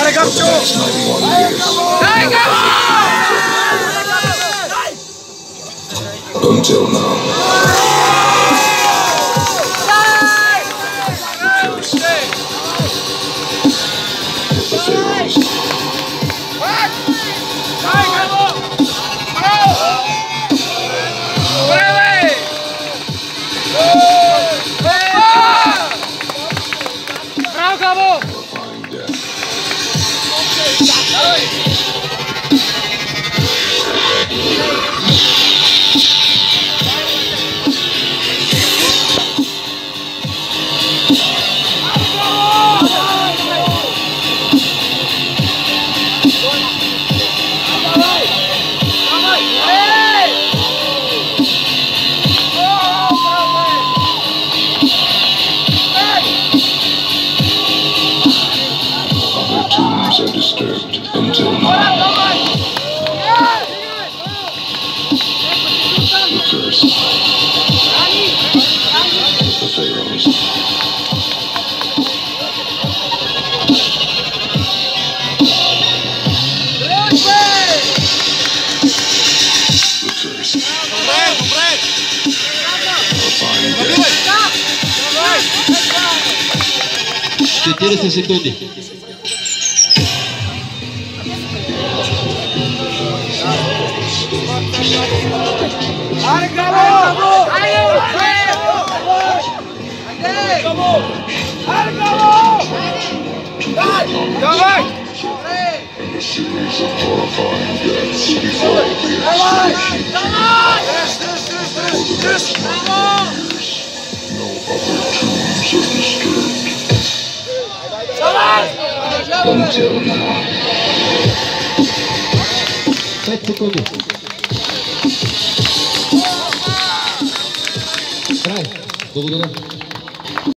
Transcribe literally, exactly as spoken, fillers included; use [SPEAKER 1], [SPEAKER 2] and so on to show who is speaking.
[SPEAKER 1] Until now. The Pharaohs. Horrifying death. Are disturbed until now. The curse. The Pharaohs. The curse. Horrifying death.
[SPEAKER 2] четыреста секунд.
[SPEAKER 1] And a series of horrifying deaths before the extinction. For the next nine years, no other tombs are disturbed. Until now.
[SPEAKER 2] пять секунд. Край. Благодарю.